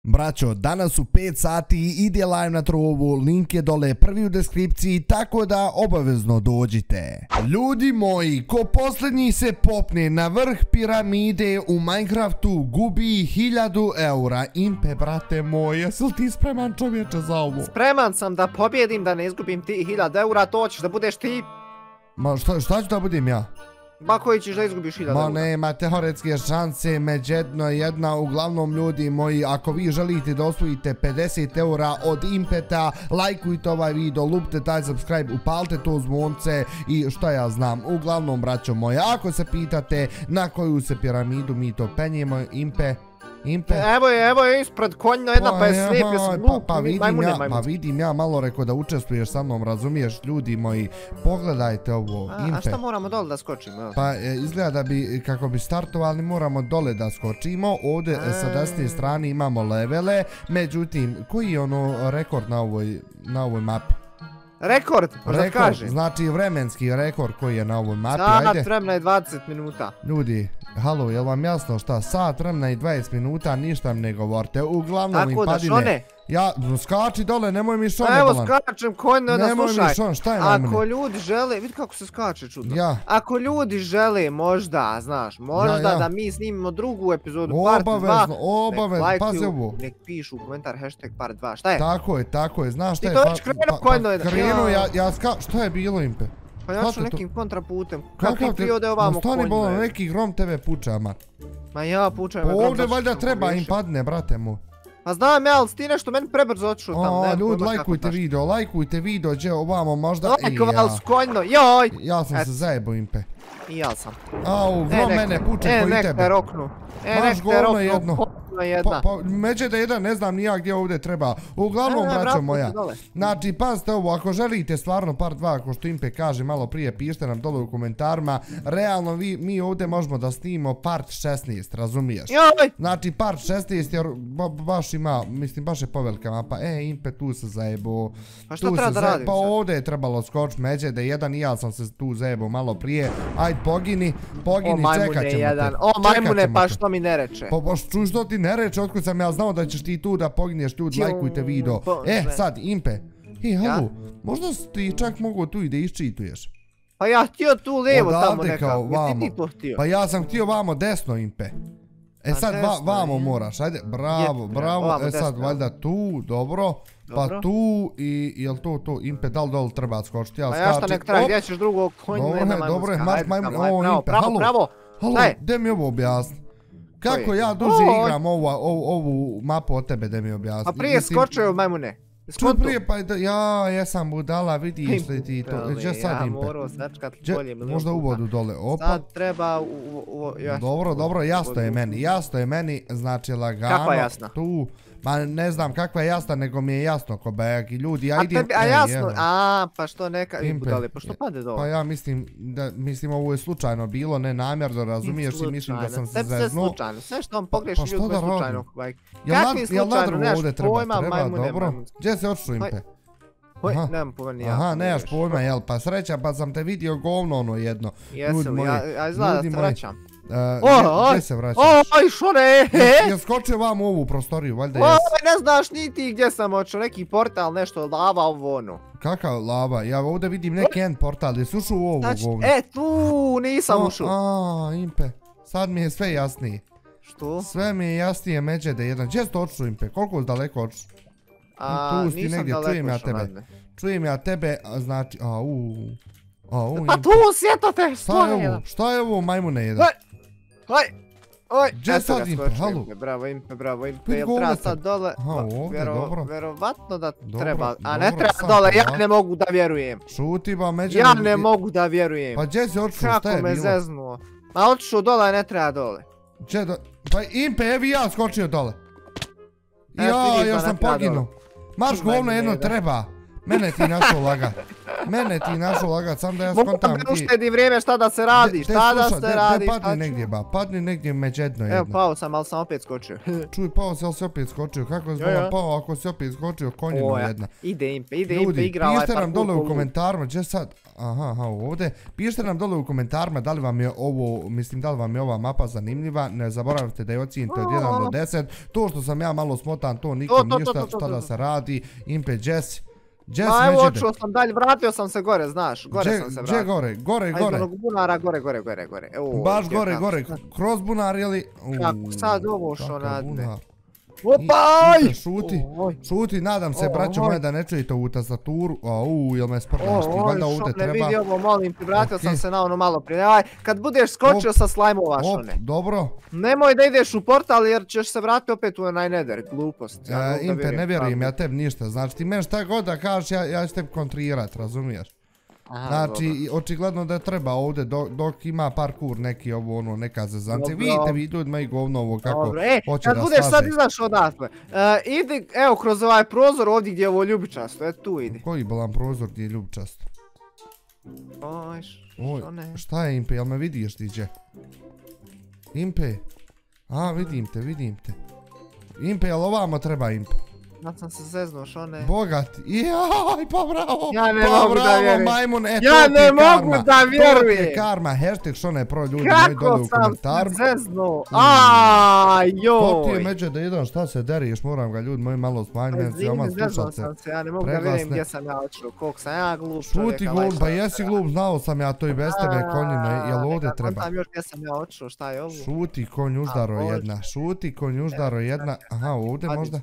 Braćo, danas u 5 sati ide live na Trovu, link je dole prvi u deskripciji, tako da obavezno dođite. Ljudi moji, ko posljednji se popne na vrh piramide u Minecraftu gubi 1000 eura. Impe, brate moj, jesi li ti spreman čovječe za ovo? Spreman sam da pobjedim, da ne izgubim ti 1000 eura, to ćeš da budeš ti. Ma šta ću da budem ja? Ma koji ćeš da izgubiš 1000 eura? Ma nema teoretske šanse, međujedno jedna. Uglavnom ljudi moji, ako vi želite da osvojite 50 eura od Impeta, lajkujte ovaj video, lupite taj subscribe, upalite to zvonce i što ja znam. Uglavnom braćo moje, ako se pitate na koju se piramidu mi to penjemo, Impe. Evo je ispred konja jedna pa je slijepio sam luk, majmune. Pa vidim ja malo rekao da učestvuješ sa mnom, razumiješ ljudi moji, pogledajte ovo, Impe. A šta moramo dole da skočimo? Pa izgleda da bi, kako bi startovali, moramo dole da skočimo, ovdje sa desne strane imamo levele, međutim, koji je ono rekord na ovoj mapi? Rekord, možda kaže. Znači vremenski rekord koji je na ovoj mapi, ajde. Sat vremena je 20 minuta. Ljudi, halo, jel vam jasno šta? Sat vremena i 20 minuta, ništa mi ne govorite. Uglavnom im padine. Tako da šone. Ja, skači dole, nemoj mi šone bolan. Evo skačem konj, onda slušaj. Nemoj mi šon, šta je najmene? Ako ljudi žele, vidi kako se skače čudno. Ja. Ako ljudi žele možda, znaš, možda da mi snimimo drugu epizodu, part 2. Obavezno, pazi ovo. Nek pišu u komentar hashtag part 2, šta je? Tako je, znaš šta je? Ti to već krenuo konj. Krenuo, ja šta je bilo Impe? Pa ja ću nekim kontraputem. Kakvi prijode ovamo konj? Stani bolan, neki grom tebe puča, ama. Ma ja pučam grom. Ovdje valjda treba im padne, brate mu. Pa znam ja, ali ti nešto meni prebrzo odšao tamo. Ljudi, lajkujte video, gdje ovamo možda. Lajkovali su konjno, joj! Ja sam se zajebo Impe. I ja sam. Au, grom mene puče koji tebe. Nek te roknu. Maš govno jedno. Međe da jedan, ne znam ni ja gdje ovdje treba. Uglavnom, braćo moja, znači, pazite ovo, ako želite stvarno part 2, ako što Impe kaže malo prije, pišite nam dole u komentarima. Realno, mi ovdje možemo da snimimo part 16, razumiješ? Znači, part 16, jer baš ima, mislim, baš je povelika mapa. Impe, tu se zajebo. Pa što treba da radim? Pa ovdje je trebalo skočiti, međe da jedan i ja sam se tu zajebo malo prije. Ajde, pogini, čekat ćemo te. O, majmune, pa što mi ne reče? Pa čuj što ti ne reče, otkud sam ja znao da ćeš ti tu da poginješ, ljudi, lajkujte video. Sad, Impe, halo, možda ti čak mogu tu i da iščituješ. Pa ja htio tu lijevo tamo nekako, jesi ti to htio? Pa ja sam htio vamo desno, Impe. Sad vamo moraš, ajde, bravo, sad valjda tu, dobro. Pa tu i jel to Impe, da li dole treba skočiti, ja skačim. Pa ja šta nek traži, gdje ćeš drugog konju, nema majmunska, bravo, gdje mi ovo objasni? Kako ja duže igram ovu mapu od tebe, da mi objasni? Pa prije skočio majmune. Čo prije, pa ja jesam budala, vidiš li ti to, gdje sad Impe? Ja morao sačkat bolje. Možda u vodu dole, opa. Sad treba Dobro, jasno je meni, znači lagano. Kakva jasna? Tu, ma ne znam kakva je jasna, nego mi je jasno ko bajak i ljudi, ja idem... A jasno, pa što neka budale, pa što pade dole? Pa ja mislim ovo je slučajno bilo, ne namjerno, razumiješ i mislim da sam se zeznuo. Sve što vam pogreši ljudi je slučajno. Kakvi slučajno, nemaš pojma majmune. Gdje se odšao Impe? Nemam pojma ni ja. Aha, nemaš pojma, jel, pa sreća, pa sam te vidio govno ono jedno. Jesi li, ja izgleda da se vraćam. Gdje se vraćaš? Oj, šone! Jel skočio vam u ovu prostoriju, valjda jesi? Ne znaš ni ti gdje sam očeo, neki portal, nešto, lava, ovo ono. Kakav lava? Ja ovdje vidim neki end portal, jesi ušao u ovu govno? Tu nisam ušao. Impe, sad mi je sve jasnije. Što? Sve mi je jasnije međe da jedan. Gdje ste očeo Impe? Koliko si daleko očeo? Tu si negdje, čujem ja tebe, znači, pa tu sjetote, šta je ovo majmune jedan? Gdje sad Impe, halo? Bravo Impe, jel treba sad dole? Ovdje, dobro. Verovatno da treba, a ne treba dole, ja ne mogu da vjerujem. Šuti ba međe... Ja ne mogu da vjerujem. Pa gdje si očeo, šta je bilo? Kako me zeznuo. Ma očeo dole, ne treba dole. Pa Impe, evi ja skočio dole. Ja sam poginuo. Marš govno jedno treba. Mene ti našao lagat. Mene ti našao lagat, sam da ja skontam ti... Mogu da uštedi vrijeme šta da se radi, šta da se radi, šta ću? Padni negdje ba, padni negdje međedno jedno. Evo pao sam, ali sam opet skočio. Čuj, pao si, ali si opet skočio, kako je zbog pao ako si opet skočio konjinu jedna. Ide impe, igra ovaj parkour. Pišite nam dole u komentarima, gdje sad, aha, ovdje, pišite nam dole u komentarima da li vam je ovo, mislim da li vam je ova mapa zanimljiva, ne zaboravite da je ocijenite od 1 do 10, to što sam ja malo smotan, to nikom ništa, šta da se radi, impe, Jess evo očuo sam dalje, vratio sam se gore, znaš, gore sam se vratio. Gdje gore? Gore. A iz onog bunara, gore. Baš gore, kroz bunar, jeli? Kako sad ovo što nadne. Opaj! Šuti, nadam se, braćo moje, da ne čujete ovu tastaturu. Jel me sprdaš ti, valjda ovdje treba. Ne vidi ovo, molim ti, vratio sam se na ono malo prije. Kad budeš skočio sa slajmova, šone. Dobro. Nemoj da ideš u portal jer ćeš se vratiti opet u onaj nether, glupost. Impe, ne vjerujem ja tebi ništa, znači ti meni šta god da kažeš, ja ću tebi kontrirat, razumiješ? Znači, očigledno da treba ovdje, dok ima parkour neki ovo ono, neka zezance. Vidite vi ljudima i govno ovo kako hoće da slaže. Kad budeš sad izašao odatle, idi, evo kroz ovaj prozor ovdje gdje je ovo ljubičasto, tu idi. Koji bolan prozor gdje je ljubičasto? Oj, što ne? Šta je Impe, jel me vidiš ti gdje? Impe? Vidim te. Impe, jel ovamo treba Impe? Ja sam se zeznuo, šone. Bogat. Jaj, pa bravo. Ja ne mogu da vjerujem. Majmun, ja ne mogu da vjerujem. To ti je karma. Hashtag šone pro ljudi moji dole u komentaru. Kako sam se zeznuo. Joj. To ti je međe da jedan šta se deriš. Moram ga ljudi moji malo smanjiti. Zeznuo sam se. Ja ne mogu da vjerujem gdje sam ja očeo. Koliko sam ja glup čovjek. Šuti glup, pa jesi glup. Znao sam ja to i bez tebe konjine. Jel ovdje treba? Ne znam još gdje sam ja očeo. Šta je ovo? Šuti konj uždaro jedna. Aha, ovdje možda.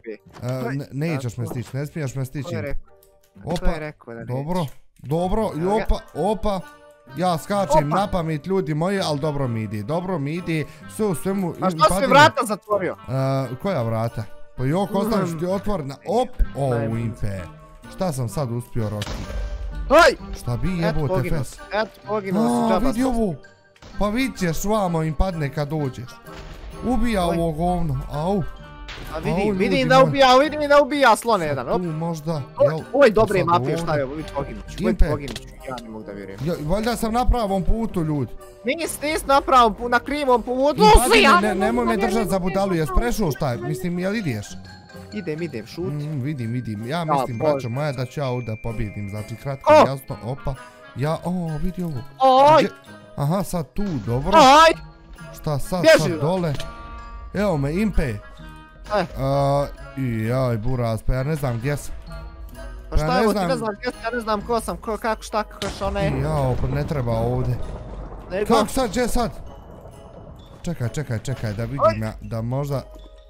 Nećeš me stići, ne smiješ me stići. To je rekao da nećeš. Dobro, i opa. Ja skačem na pamet ljudi moji, ali dobro mi idi. Sve u svemu... A što si vrata zatvorio? Koja vrata? Pa jok, ostaviš ti otvorena. Impe. Šta sam sad uspio, Rocky? Šta bi jebote fes? Eto, poginuo si džaba. Vidi ovo. Pa vidit ćeš, vamo im padne kad dođeš. Ubija ovo govno, au. Vidim da ubija slone jedan. Možda. Oj, dobre mapije, šta je ovo, poginuću. Ja ne mogu da vjerujem. Valjda sam na pravom putu, ljudi. Nisi na pravom putu, na krivom putu. Nemoj me držat za budalu, jes prešao šta je? Mislim, jel ideš? Idem, šuti. Vidim. Ja mislim, braćo moja, da ću ja ovdje pobjedim. Znači, kratko, jasno, opa. Vidi ovo. Aha, sad tu, dobro. Šta sad dole? Evo me, Impe. Jaj, buraz, pa ja ne znam gdje sam. Pa šta je ovo, ti ne znam gdje sam, ja ne znam ko sam, kako šta, što ne. Jao, pa ne treba ovdje. Kako sad, gdje sad? Čekaj, da vidim ja, da možda...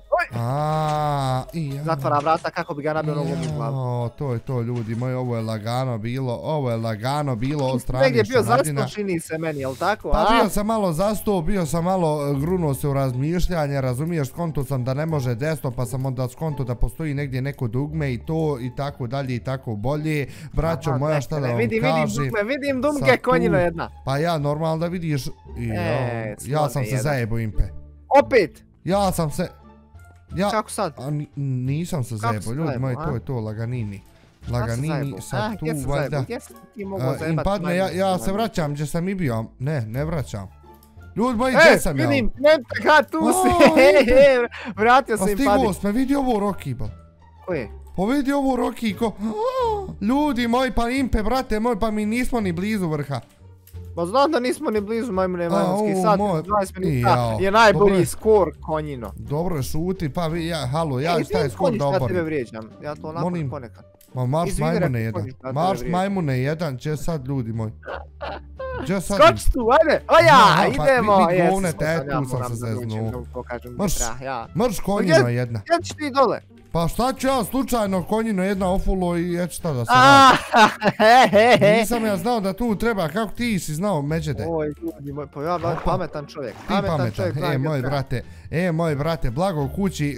Zatvara vrata kako bi ga nabio nogom u glavu. To je to ljudi moji, ovo je lagano bilo od strane Negdje bio zasto čini se meni, jel tako? Pa bio sam malo zasto, bio sam malo grunuo se u razmišljanje, razumiješ, skonto sam da ne može desno, pa sam onda skonto da postoji negdje neko dugme i to i tako dalje i tako bolje. Braćo moja, šta da vam kažem. Vidim dumke, konjino jedna. Pa ja, normalno da vidiš, ja sam se zajebo Impe. Opet? Ja sam se... Kako sad? Nisam se zajebo, ljudi moji, to je to, laganini. Sad tu valjda. Impadne, ja se vraćam gdje sam i bio. Ne vraćam. Ljudi moji, gdje sam ja? Vidim, Nemka, tu si. Vratio se Impadne. Pa stigo sam, vidi ovo Rocky, ba. Ko je? Pa vidi ovo Rocky, ko... Ljudi moji, pa Impe, brate moj, pa mi nismo ni blizu vrha. Pa znam da nismo ni blizu majmunski sad, 20 minuta je najbolji skor konjino. Dobro, šuti, pa halo, ja ću taj skor da oborim. Ja tebe vrijeđam, ja to onako ponekad. Ma Mars majmune jedan, gdje sad ljudi moji? Skoč tu, ajde, idemo. Vidi govne, tu sam se zeznuo. Mrš konjino jedna. Gdje ćeš ti dole? Pa šta ću ja slučajno konjino jedna ofulo i eto šta da se radi. Nisam ja znao da tu treba, kako ti si znao Međede? Oj ljudi moj, pa ja pametan čovjek. Ti pametan, moj brate, blago kući,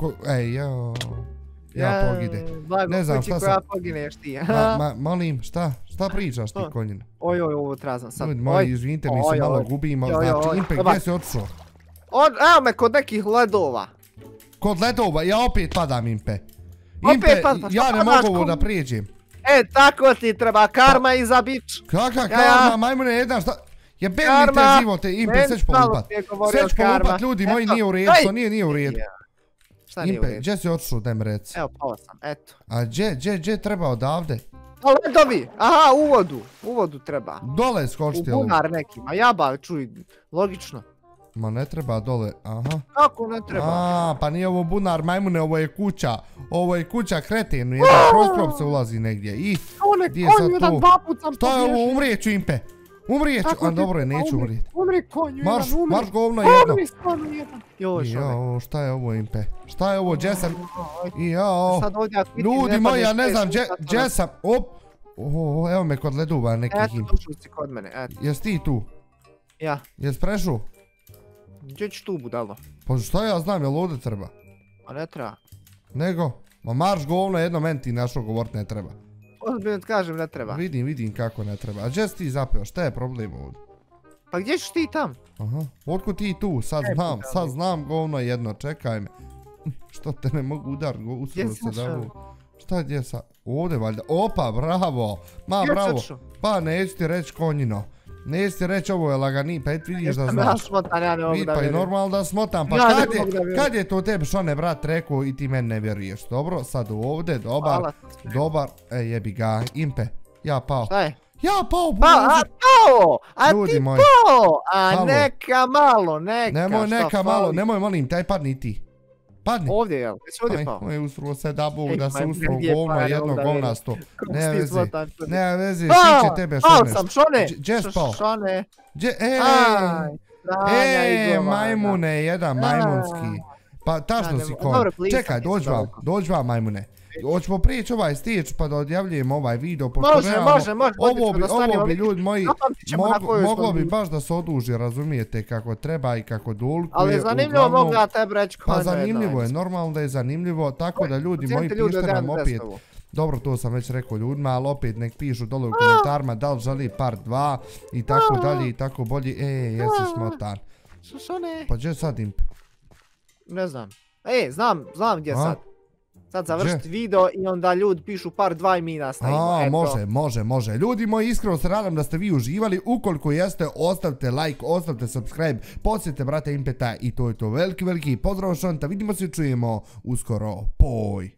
ja pogide. Blago kući koja pogineš ti. Molim, šta pričaš ti konjino? Oj, ovo trazam sad. Ljudi moji, izvinite mi se malo gubimo, znači Impe, gdje si otišao? Evo me kod nekih ledova. Kod ledova, ja opet padam Impe. Impe, ja ne mogu ovo da prijeđem. tako ti treba, karma iza bić. Kaka karma, majmune jedan, šta? Jebem mi te živote, Impe, seć polupat. Seć polupat, ljudi moji, nije u redu, to nije u redu. Šta nije u redu? Impe, gdje si otišao, daj mi reci. Evo, pao sam, eto. A gdje treba odavde? Ledovi, aha, u vodu treba. Dole skočiti. U bunar neki, ma jaba, čuj, logično. Ma ne treba dole, aha. Kako ne treba? A, pa nije ovo bunar, majmune, ovo je kuća. Ovo je kuća kretenu, jedan kroz krop se ulazi negdje. I, gdje je sad tu? Šta je ovo, umrijeću Impe. Umrijeću, a dobro je, neću umrijeti. Umri konju, marš govno jedno. Umri konju jedno. Jao, šta je ovo Impe? Šta je ovo, gdje sam? Jao, ljudi moji, ja ne znam gdje sam. Op, evo me kod leduva nekih Impe. Eto, došli si kod mene, eto. Jesi ti tu? Ja. Jesi prešao? Gdje ćeš tu, budalo? Pa šta ja znam, jel ovdje treba? Pa ne treba. Nego? Ma marš govno jedno, meni ti našo govorit ne treba. Ozbiljno ti kažem, ne treba. Vidim kako ne treba. A gdje si ti zapeo? Šta je problem ovdje? Pa gdje ćeš ti tam? Aha, otkud ti tu? Sad znam govno jedno, čekaj me. Što te ne mogu udar, uskoro se davu. Šta gdje sad? Ovdje valjda. Opa, bravo. Ma bravo. Pa neću ti reći konjino. Neću ti reći ovo je lagani, pa et vidiš da znaš. Pa i normalno da smotam, pa kad je to tebi što ne brat rekao i ti meni ne vjeruješ. Dobro, sad ovdje, dobar, jebi ga, Impe, ja pao. Šta je? Ja pao, pao, a ti pao, a neka malo, Nemoj neka malo, nemoj molim, taj padni ti. Padni. Ovdje, jel? Jesi ovdje pao? Oj, usruo se da Bog da se usruo govno jedno govnasto. Ne vezi, svi će tebe šoneš. Pao sam, šone. Gdje si pao? Šone. Majmune, jedan majmunski. Pa tačno si konj. Čekaj, dođi vam majmune. Hoćemo prijeći ovaj stić pa da odjavljujemo ovaj video. Može. Ovo bi ljudi moji, moglo bi baš da se oduži, razumijete kako treba i kako dulkuje. Ali zanimljivo mogu ja tebi reći konj. Pa zanimljivo je, normalno da je zanimljivo, tako da ljudi moji pište nam opet. Dobro, to sam već rekao ljudima, ali opet nek pišu dole u komentarima da li želi part 2 i tako dalje i tako bolje. Jesi smotan. Pa gdje sad Impe? Ne znam. Znam gdje sad. Sad završiti video i onda ljudi pišu part 2 i mi nastavimo. Može. Ljudi moji, iskreno se nadam da ste vi uživali. Ukoliko jeste, ostavite like, ostavite subscribe. Posjetite brata Impeta i to je to. Veliki pozdrav šonta. Vidimo se i čujemo uskoro. Poj.